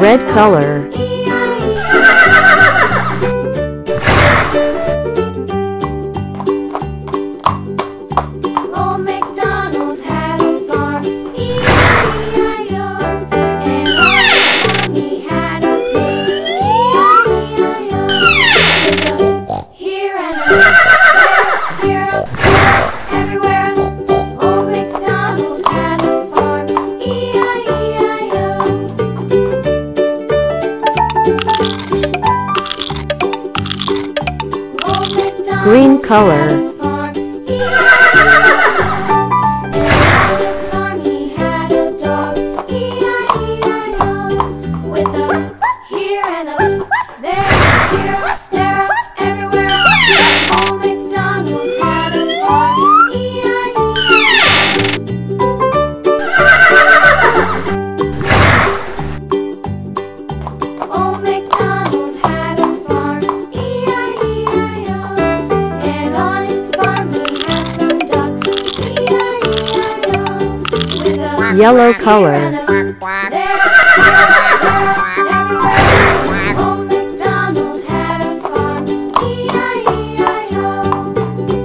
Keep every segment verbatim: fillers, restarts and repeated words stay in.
Red color. Old MacDonald had a farm, E I E I O. And on his farm he had a pig, E I E I O. With a here and a there, here, there, everywhere. Old MacDonald had a farm, E I E I O. Old MacDonald Green color. had a farm, E I E I O. And on his farm he had a dog, E I E I O. With a here and a there, here, there, everywhere. Old MacDonald had a farm, E I E I O. Old MacDonald had a farm, E I E I O. And on his farm he had some ducks, E I E I O. With a Yellow here and color. a there, here, there, everywhere. Old MacDonald had a farm, E I E I O.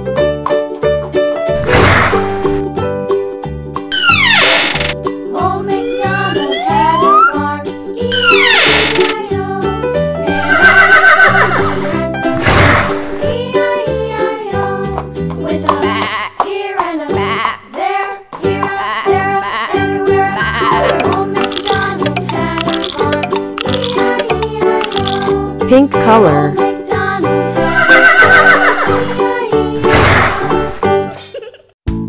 Old MacDonald had a farm, E I E I O. And on his farm he had some sheep, E I E I O. With a here and a there, here, there, everywhere. Old MacDonald had a farm, E I E I O. Pink color. Old MacDonald had a farm, E I E I O.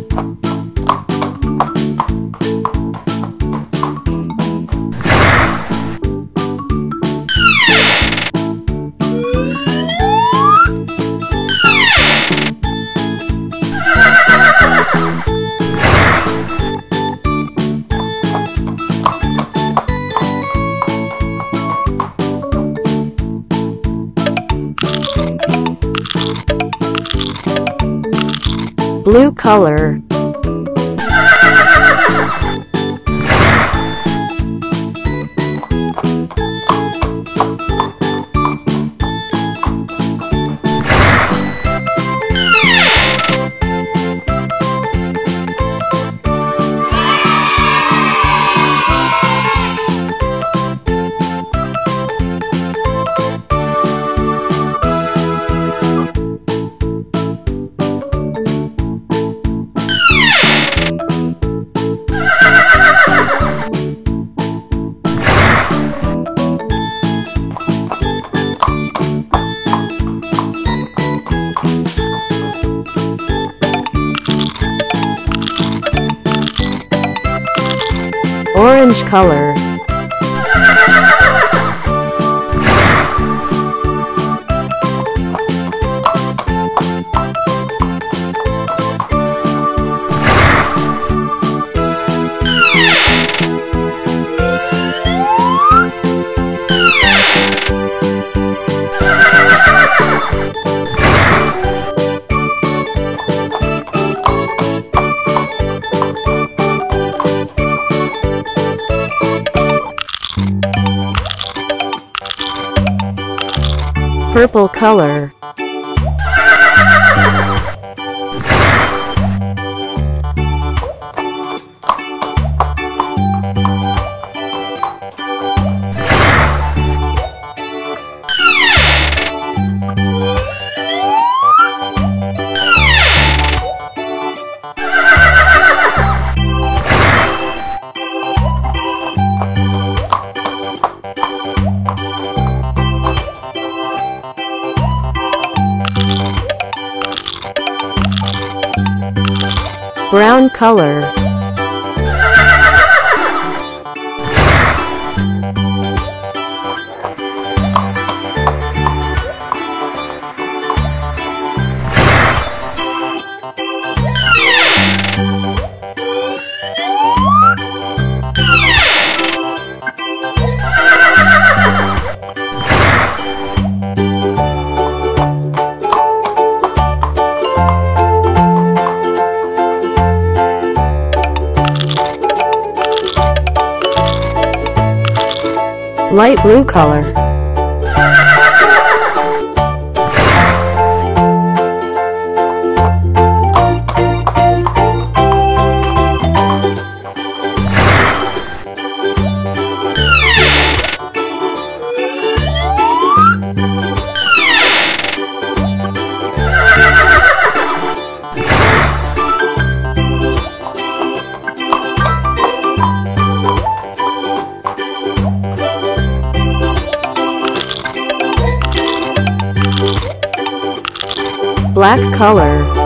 Blue color. Orange color. Purple color. Brown color. Light blue color. Black color.